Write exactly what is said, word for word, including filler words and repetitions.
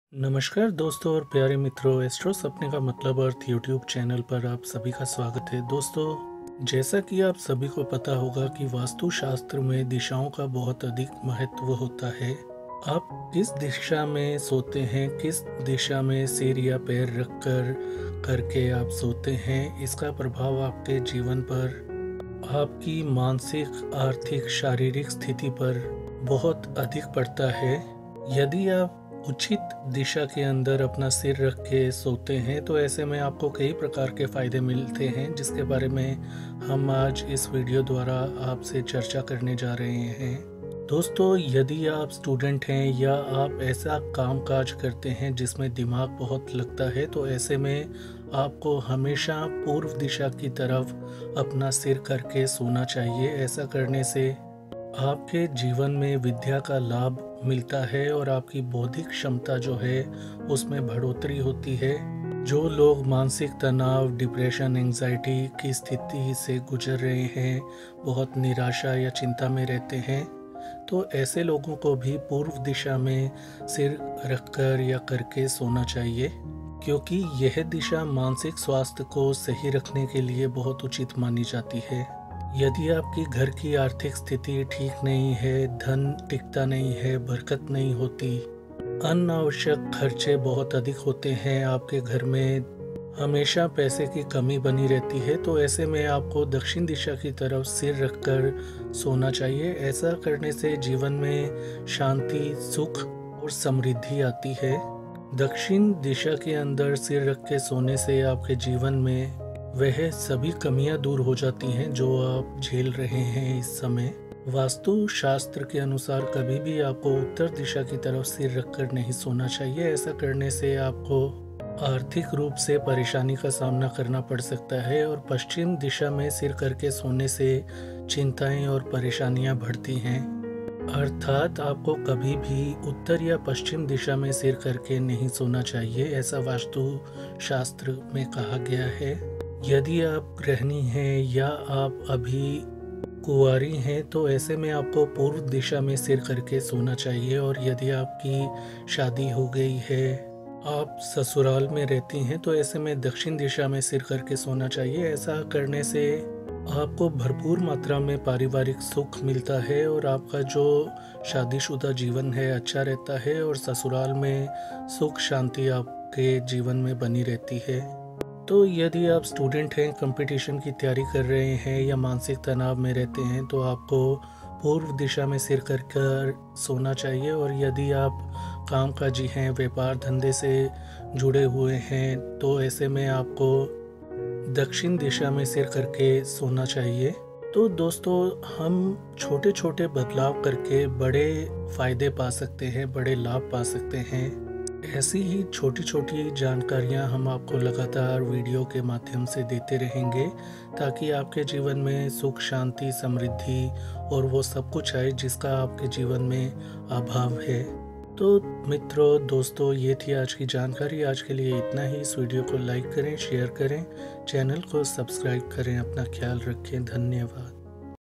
नमस्कार दोस्तों और प्यारे मित्रों, एस्ट्रो सपने का मतलब अर्थ यूट्यूब चैनल पर आप सभी का स्वागत है। दोस्तों, जैसा कि आप सभी को पता होगा कि वास्तु शास्त्र में दिशाओं का बहुत अधिक महत्व होता है। आप किस दिशा में सोते हैं, किस दिशा में सिर या पैर रखकर करके आप सोते हैं, इसका प्रभाव आपके जीवन पर, आपकी मानसिक, आर्थिक, शारीरिक स्थिति पर बहुत अधिक पड़ता है। यदि आप उचित दिशा के अंदर अपना सिर रख के सोते हैं तो ऐसे में आपको कई प्रकार के फायदे मिलते हैं, जिसके बारे में हम आज इस वीडियो द्वारा आपसे चर्चा करने जा रहे हैं। दोस्तों, यदि आप स्टूडेंट हैं या आप ऐसा काम काज करते हैं जिसमें दिमाग बहुत लगता है, तो ऐसे में आपको हमेशा पूर्व दिशा की तरफ अपना सिर करके सोना चाहिए। ऐसा करने से आपके जीवन में विद्या का लाभ मिलता है और आपकी बौद्धिक क्षमता जो है उसमें बढ़ोतरी होती है। जो लोग मानसिक तनाव, डिप्रेशन, एंजाइटी की स्थिति से गुजर रहे हैं, बहुत निराशा या चिंता में रहते हैं, तो ऐसे लोगों को भी पूर्व दिशा में सिर रखकर या करके सोना चाहिए, क्योंकि यह दिशा मानसिक स्वास्थ्य को सही रखने के लिए बहुत उचित मानी जाती है। यदि आपकी घर की आर्थिक स्थिति ठीक नहीं है, धन टिकता नहीं है, बरकत नहीं होती, अनावश्यक खर्चे बहुत अधिक होते हैं, आपके घर में हमेशा पैसे की कमी बनी रहती है, तो ऐसे में आपको दक्षिण दिशा की तरफ सिर रखकर सोना चाहिए। ऐसा करने से जीवन में शांति, सुख और समृद्धि आती है। दक्षिण दिशा के अंदर सिर रख के सोने से आपके जीवन में वह सभी कमियां दूर हो जाती हैं जो आप झेल रहे हैं इस समय। वास्तु शास्त्र के अनुसार कभी भी आपको उत्तर दिशा की तरफ सिर रखकर नहीं सोना चाहिए। ऐसा करने से आपको आर्थिक रूप से परेशानी का सामना करना पड़ सकता है और पश्चिम दिशा में सिर करके सोने से चिंताएं और परेशानियां बढ़ती हैं। अर्थात आपको कभी भी उत्तर या पश्चिम दिशा में सिर करके नहीं सोना चाहिए, ऐसा वास्तु शास्त्र में कहा गया है। यदि आप गृहिणी हैं या आप अभी कुंवारी हैं, तो ऐसे में आपको पूर्व दिशा में सिर करके सोना चाहिए। और यदि आपकी शादी हो गई है, आप ससुराल में रहती हैं, तो ऐसे में दक्षिण दिशा में सिर करके सोना चाहिए। ऐसा करने से आपको भरपूर मात्रा में पारिवारिक सुख मिलता है और आपका जो शादीशुदा जीवन है अच्छा रहता है और ससुराल में सुख शांति आपके जीवन में बनी रहती है। तो यदि आप स्टूडेंट हैं, कंपटीशन की तैयारी कर रहे हैं या मानसिक तनाव में रहते हैं, तो आपको पूर्व दिशा में सिर कर कर सोना चाहिए। और यदि आप कामकाजी हैं, व्यापार धंधे से जुड़े हुए हैं, तो ऐसे में आपको दक्षिण दिशा में सिर करके सोना चाहिए। तो दोस्तों, हम छोटे छोटे बदलाव करके बड़े फायदे पा सकते हैं, बड़े लाभ पा सकते हैं। ऐसी ही छोटी छोटी जानकारियां हम आपको लगातार वीडियो के माध्यम से देते रहेंगे, ताकि आपके जीवन में सुख, शांति, समृद्धि और वो सब कुछ आए जिसका आपके जीवन में अभाव है। तो मित्रों, दोस्तों, ये थी आज की जानकारी। आज के लिए इतना ही। इस वीडियो को लाइक करें, शेयर करें, चैनल को सब्सक्राइब करें। अपना ख्याल रखें। धन्यवाद।